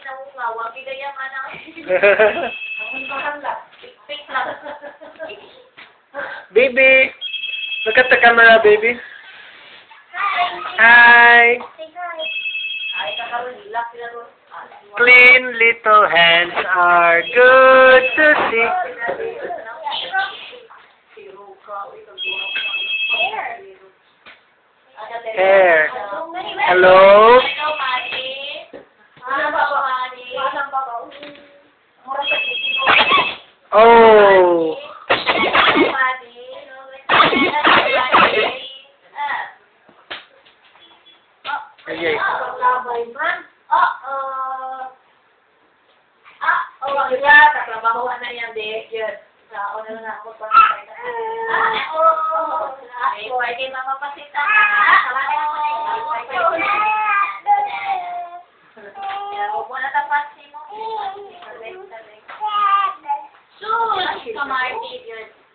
nangungawa, bigay ang anak. Ang mahal Fix lang. Baby! Look at the camera, baby. Hi! Hi! Ay, kakaroon, hilak sila doon. Clean little hands are good to see. Hair. Hello? Oh. Okay. Tatrabahoan na yan, de. Yes. Una na ako pa. Pwede mamapasita. Huwag mo na tapasin mo. Sus! Kamarti, yun.